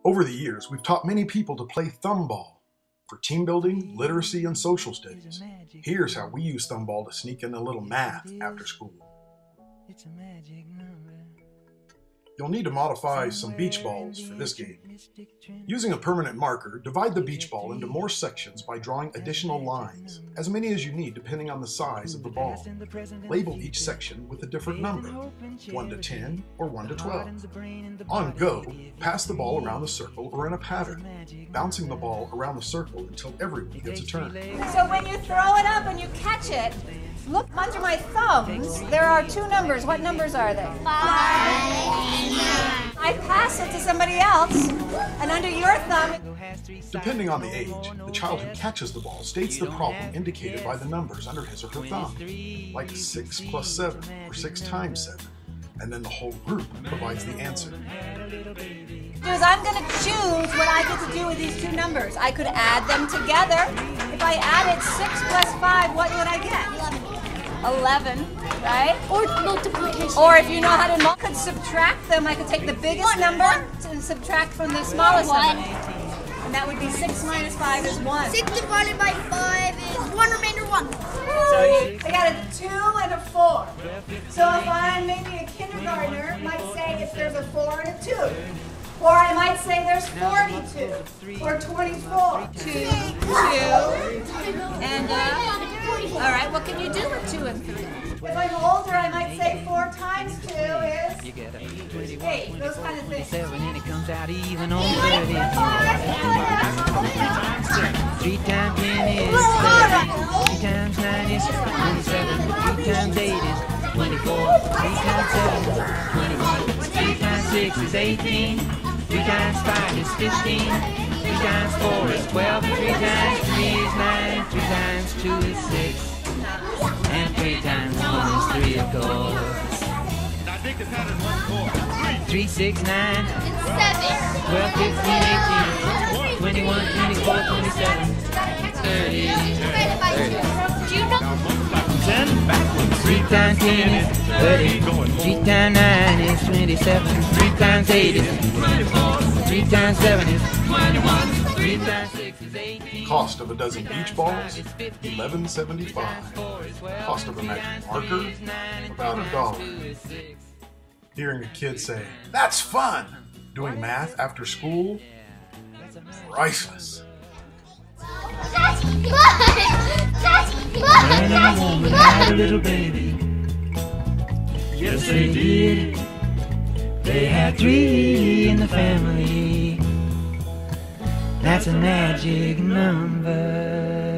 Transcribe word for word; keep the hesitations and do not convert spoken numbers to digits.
Over the years, we've taught many people to play Thumball for team building, literacy, and social studies. Here's how we use Thumball to sneak in a little math after school. It's a magic number. You'll need to modify some beach balls for this game. Using a permanent marker, divide the beach ball into more sections by drawing additional lines, as many as you need depending on the size of the ball. Label each section with a different number, one to ten or one to twelve. On go, pass the ball around the circle or in a pattern, bouncing the ball around the circle until everyone gets a turn. So when you throw it up and you catch it, look under my thumbs, there are two numbers. What numbers are they? Five. I pass it to somebody else, and under your thumb... Depending on the age, the child who catches the ball states the problem indicated by the numbers under his or her thumb, like six plus seven or six times seven, and then the whole group provides the answer. Because I'm going to choose what I get to do with these two numbers. I could add them together. If I added six plus five, what would I get? eleven, right? Or multiplication. Or if you know how to multiply, I could subtract them. I could take the biggest number and subtract from the smallest number. And that would be six minus five is one. six divided by five is one remainder one. So you, I got a two and a four. So if I'm maybe a kindergartner, I might say if there's a four and a two. Or I might say there's forty-two or twenty-four. Two, two, and uh, all right, what can you do with two and three? If I'm older, I might say four times two is eight, those kind of things. Seven and it comes out even on thirty. Three times ten is thirty. Three times nine is twenty-seven. Three times eight is twenty-four. Three times seven is twenty-one. Three times six is eighteen. Three times five is fifteen. Three times four is twelve. Three times three is nine. Three times two is six. And three times one is three, of course. I think the pattern one, four. Three, six, nine. Seven. twelve, fifteen, eighteen. twenty-one, twenty-four, twenty-seven. thirty. thirty. Do you know? ten backwards. Three times ten is thirty. Three times nine is twenty-seven. Three times eight is twenty-four. Three times seven is twenty-one. Three times six is eighteen. Cost of a dozen beach balls, eleven seventy-five. Cost of a magic marker, about a dollar. Hearing a kid say, "That's fun!" doing math after school, priceless. That's fun! That's fun! And a woman had a little baby. Yes, they did. They had three in the family. That's a magic number.